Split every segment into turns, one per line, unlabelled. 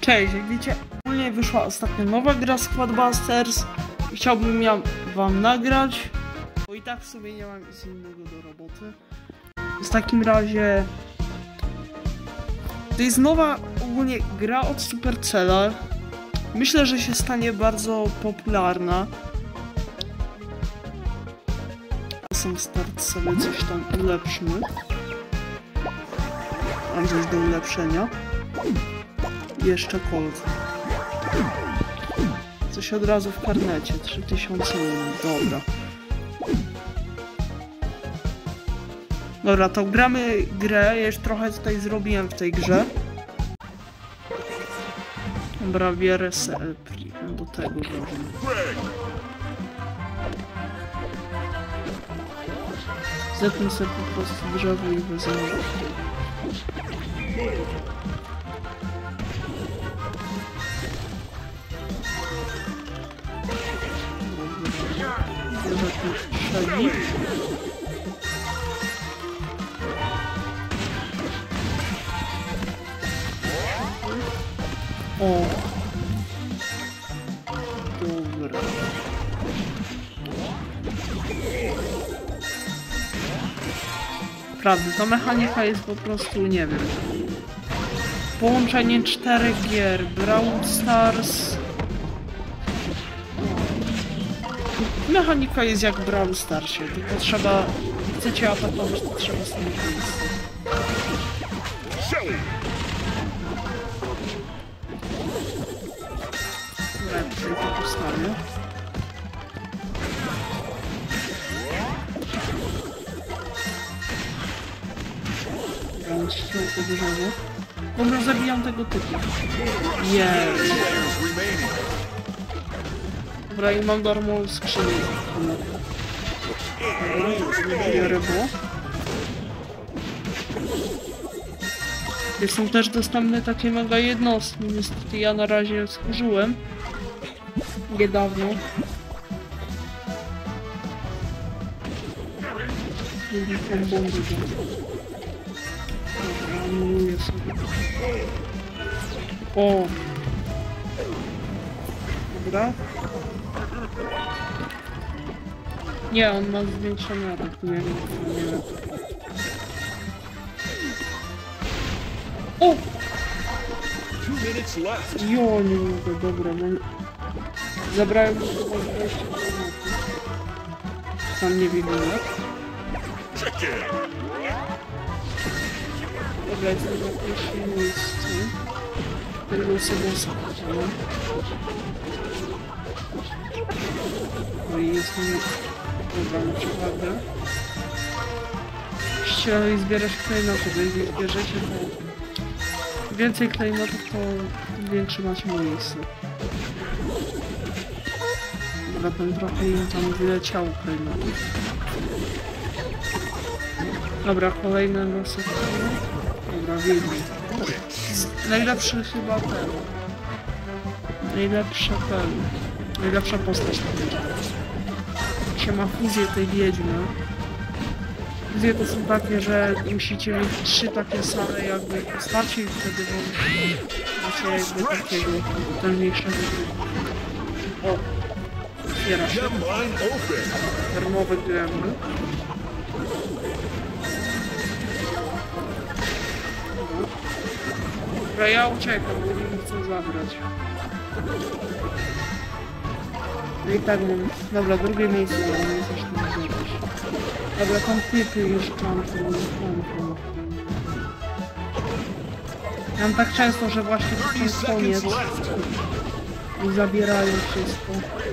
Cześć, jak wiecie, ogólnie wyszła ostatnio nowa gra Squadbusters i chciałbym ją wam nagrać, bo i tak w sumie nie mam nic innego do roboty. W takim razie to jest nowa ogólnie gra od Supercella. Myślę, że się stanie bardzo popularna. Sam start sobie coś tam ulepszymy. Mam coś do ulepszenia. Jeszcze kolce. Coś od razu w karnecie. 3000. Dobra. Dobra, to gramy grę. Ja już trochę tutaj zrobiłem w tej grze. Dobra, bierę do tego włożymy. Zetnę sobie po prostu drzewo i wezmę. Strzeli. O! Dobra. Prawda, ta mechanika jest po prostu, nie wiem. Połączenie 4 gier, Brawl Stars. Mechanika jest jak w Brawl Starsie, tylko trzeba, chcecie atakować, to trzeba stanąć w miejscu. Dobra, ja tutaj to postawię. Dobra, mam ściął drzewo. Dobra, zabijam tego typu. Jest. Dobra, i mam darmową skrzynię. Dobra, biorę go. Są też dostępne takie mega jednostki. Niestety ja na razie służyłem niedawno. Dobra, anuluję sobie. O! Dobra. Nie, on ma zwiększony atak, nie wiem. O! Jo, nie mogę, dobra, mam... Zabrałem mu chyba 20 km. Sam nie wiem ile. Dobra, jestem na pierwszym miejscu. Tego sobie spodziewam. No i jest mi... Dobra, na przykład. Jeśli zbierasz klejnoty, bo jeżeli zbierzecie, to... Więcej klejnotów, to większe macie miejsce. Dobra, ten trochę im tam wyleciało klejnotów. Dobra, kolejne losy. Dobra, wiedźmy. Najlepszy chyba ten. Najlepsza postać na wiedźmie. Się ma fuzję tej wiedźmy. Fuzje to są takie, że musicie mieć 3 takie same jakby postaci i wtedy macie jakby takiego potężniejszego gry. O! Otwiera się. Darmowe gemy. Dobra, ja uciekam, bo nie chcę zabrać. No i tak mam... Dobra, drugie miejsce, ale nie coś tam zrobić. Dobra, tam typy już tam. Ja mam tak często, że właśnie to jest koniec. I zabierają wszystko.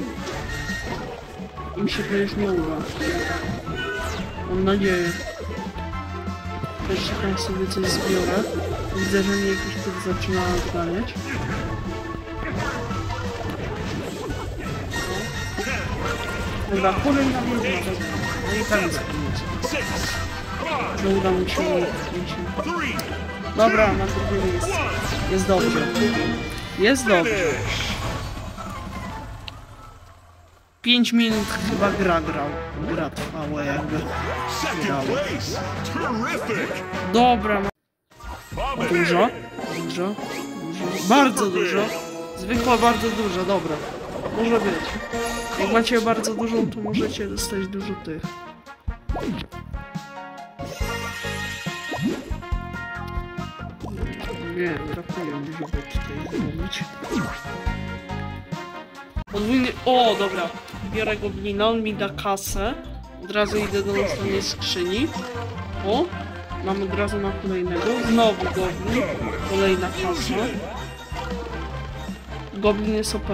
Im się to już nie uda. Mam nadzieję. Jeszcze tam sobie coś zbiorę. Widzę, że mnie jakiś typ zaczyna odganiać. Dobra, kolejna wiedźma. No i tam jest koniec. Że uda mi się uniknąć. Dobra, na drugie miejsce. Jest dobrze. Jest dobrze. 5 minut chyba gra trwała jakby. Dobra. Dużo. dużo. Bardzo dużo. Zwykła bardzo duża, dobra. Może być. Jak macie bardzo dużą, to możecie dostać dużo tych. Nie, brakuje mi, żeby tutaj zrobić. Podwójny... O, dobra. Biorę goblina, on mi da kasę. Od razu idę do następnej skrzyni. O! Mamy od razu na kolejnego. Znowu goblin. Kolejna kasa. Goblin jest OP.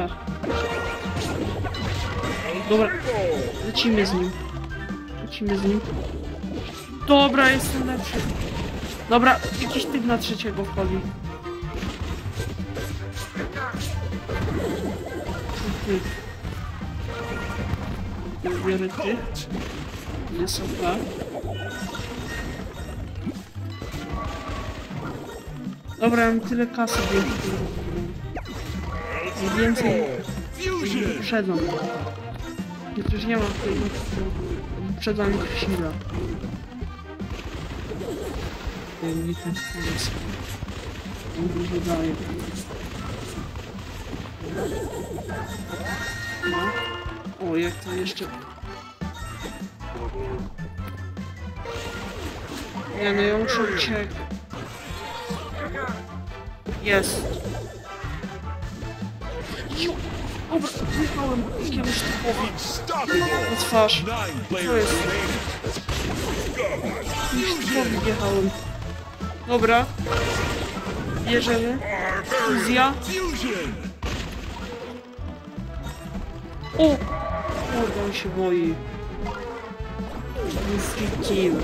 Dobra. Lecimy z nim. Lecimy z nim. Dobra, jestem lepszy. Dobra, jakiś typ na trzeciego wchodzi. Ty. Biorę ty. Jest OP. Dobra, mam tyle kasy, więc więcej wyprzedzam. Przecież nie mam tego, wyprzedzam ich sila. Nie ten sposób. On dużo daje. No. O, jak to jeszcze... Nie no, ja muszę uciekać. Jest. Dobra, wjechałem jakiemuś typowi na twarz. Co jest? Jakiemuś typowi wjechałem. Dobra. Bierzemy. Fuzja. O! O, on się boi. Jest kill.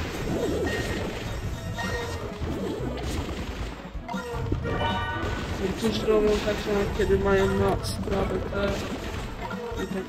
Niektórzy robią tak samo, kiedy mają na sprawę te... I tak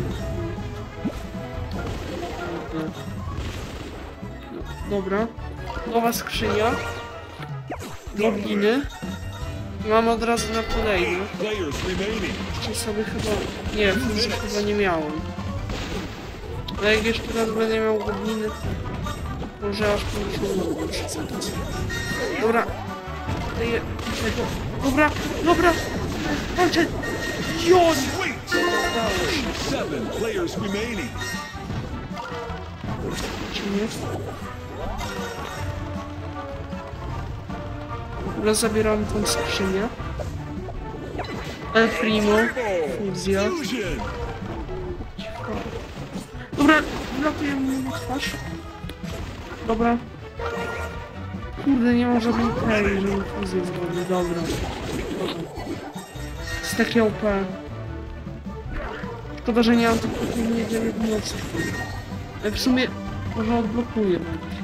no, dobra. Nowa skrzynia. Gobliny. I mam od razu na kolejny. Jeszcze sobie chyba... Nie, fuzji chyba nie miałem. Ale jak jeszcze raz będę miał gobliny, to może aż po przesadać. Dobra. Dobra, dobra! Walczę! Joń! Dobra, zabieram tą skrzynię. El Primo. Fuzja. Dobra, wlatuję mu na twarz. Dobra. Kurde, nie ma żadnej tej, żeby fuzję zrobić. Dobra. Jest takie OP. Szkoda, że nie mam tylko nie do jednostki. Ale w sumie może odblokuję.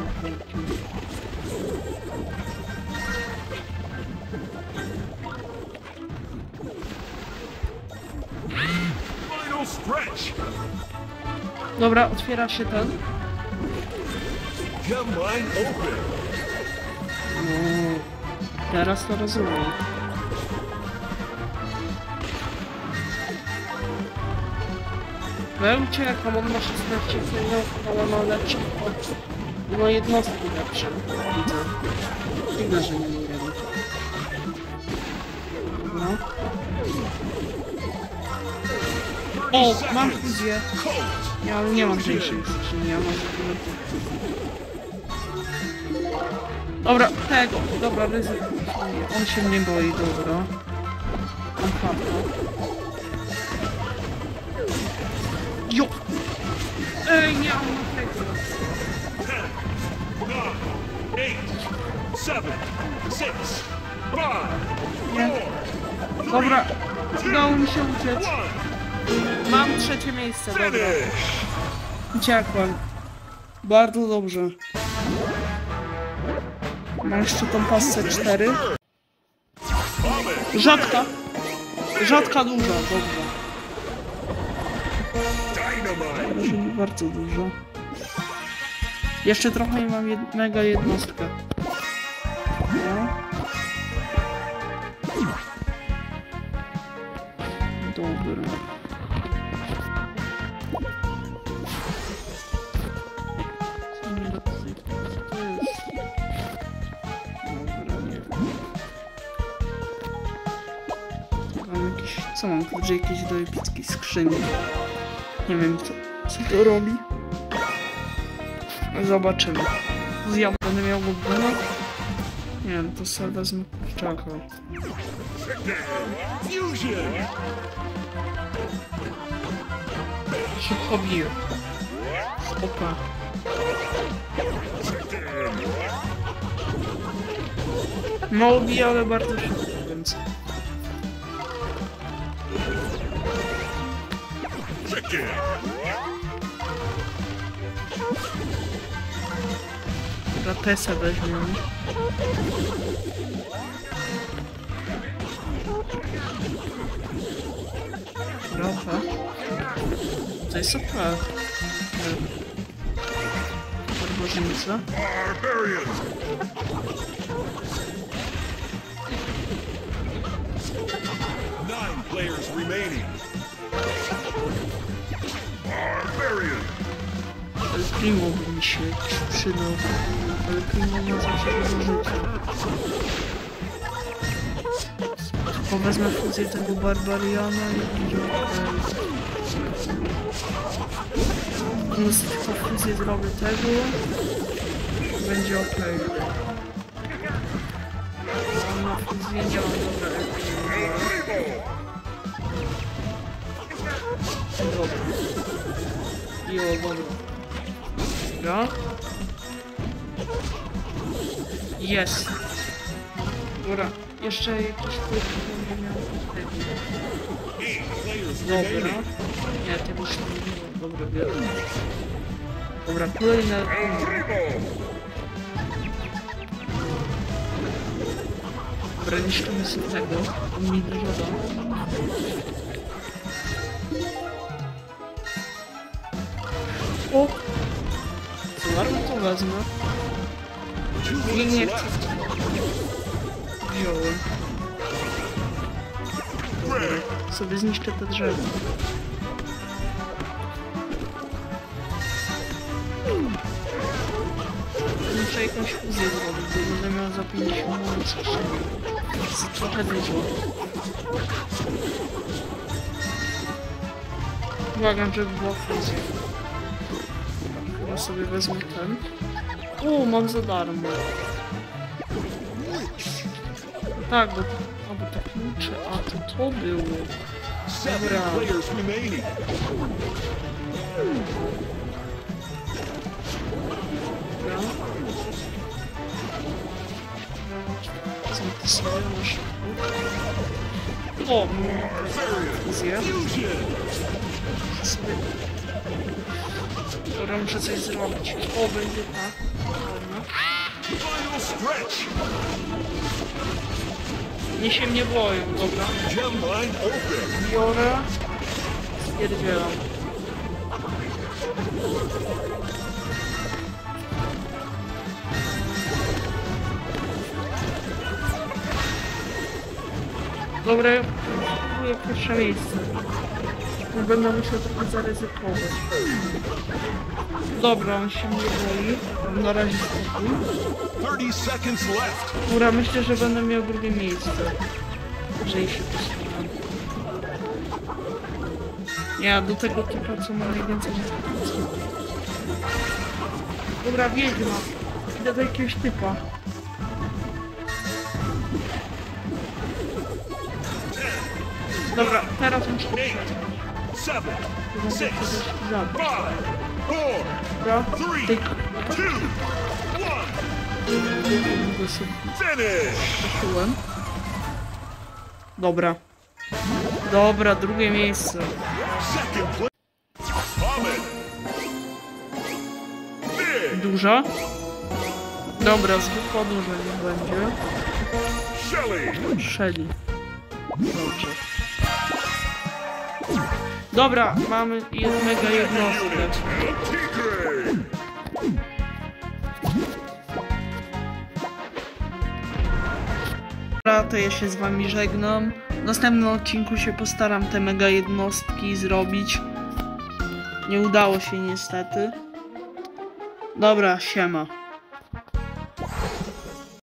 Dobra, otwiera się ten. No, teraz to rozumiem. No ja uciekam, on ma 16 milionów, ale ma lepsze. Ma jednostki lepsze. Widzę. Dziwne, że nie mogę. No. O, mam fuzję. Ja nie mam większej skrzyni, ja mam Dobra, tego. Dobra, ryzyko. On się nie boi, dobra. On farta. Jo! Ej, nie mam na tego.
10, 9, 8, 7, 6, 5,
Nie. Dobra, udało mi się uciec. Mam trzecie miejsce, dobra. Uciekłem. Bardzo dobrze. Mam jeszcze tą pasę 4. Rzadka. Rzadka duża, dobra. Może nie bardzo dużo. Jeszcze trochę i mam mega jednostkę. No. Dobra. Co mam tu? Jakieś do epickiej skrzyni. Nie wiem co to robi. Zobaczymy. Ja będę miał goblina? Nie wiem, to sobie wezmę kurczaka.
Fusion.
Szybko biję. Opa. Mało bije, ale bardzo szybko, więc...
Chicken.
Ratesa weźmiemy. Trochę. To jest ok. Barbarzyńca.
Barbarians. Nine players remaining. Barbarian.
El Primo by mi się przydał. El Primo ma zawsze dużo życia. Tylko wezmę fuzję tego Barbariana i będzie okej. Tylko fuzję zrobię tego. Będzie okej. Mam na fuzję, nie mam dobra El Primo. Dobra. Jo, dobra. Dobra. Jest. Dobra. Jeszcze jakiś tryb będzie miał wtedy.
Eight players
Dobra.
remaining.
Nie, tego się nie było. Dobra, biorę. Dobra, kolejne. Dobra, niszczymy sobie tego. On mi dużo da. O! Zmarł to wezmę. Nie, nie chcę. Wziąłem. Dobra, sobie zniszczę te drzewo. Muszę jakąś fuzję zrobić, bo będę miał za 50 minut skrzyni. Jest trochę dużo. Błagam, żeby była fuzja. Chyba sobie wezmę ten. O, mam za darmo. Tak, bo te klucze, a to było.
Seven
Dobra.
players remaining.
Dobra. Co ty sobie masz? O, mam fuzję.
Fusion.
Sobie... Dobra, muszę coś zrobić. O, będzie ta. Dobra.
Final stretch.
Nie się mnie boją, dobra.
Gem line open.
Biorę. Stwierdzielam. Dobra, ja próbuję pierwsze miejsce. Będę musiał trochę zaryzykować. Dobra, on się nie boi. Na razie spokój.
30 seconds left.
Dobra, myślę, że będę miał drugie miejsce. Jeżeli się postaram. Ja do tego typa, co ma najwięcej informacji. Dobra, wiedźma. Idę do jakiegoś typa. Dobra, teraz muszę
Eight,
przetrwać.
7,
Będę
6,
kogoś zabić.
5, 4,
Dobra,
3,
tej
2, 1.
go sobie
Finish.
poczułem. Dobra. Dobra, drugie miejsce.
Second place. Common. Big.
Duża? Dobra, zwykła duża nie będzie.
Shelly.
Shelly. Dobrze. Dobra, mamy mega jednostkę.
Tigre.
Dobra, to ja się z wami żegnam. W następnym odcinku się postaram te mega jednostki zrobić. Nie udało się niestety. Dobra, siema.